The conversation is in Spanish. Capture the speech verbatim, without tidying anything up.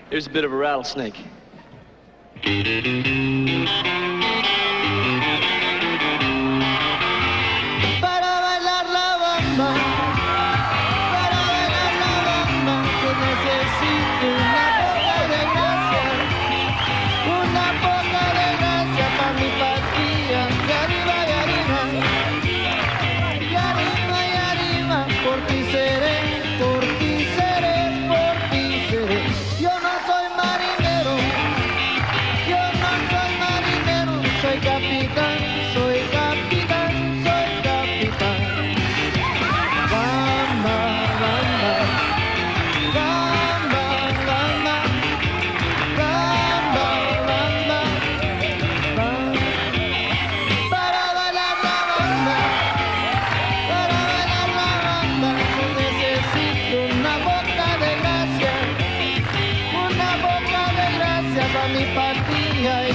Here's a bit of a rattlesnake. Para bailar la bamba, para bailar la bamba, yo necesito una poca de gracia, una poca de gracia para mi patria, y arriba y arriba, y arriba y arriba, por ti seré, por ti seré, por ti seré. Yo no soy marinero, yo no soy marinero, soy capitán, soy capitán, soy capitán. Bamba, bamba, bamba, bamba, bamba, bamba, bamba. Para bailar la bamba, para bailar la bamba, yo necesito una boca de gracia, una boca de gracia para mi patria.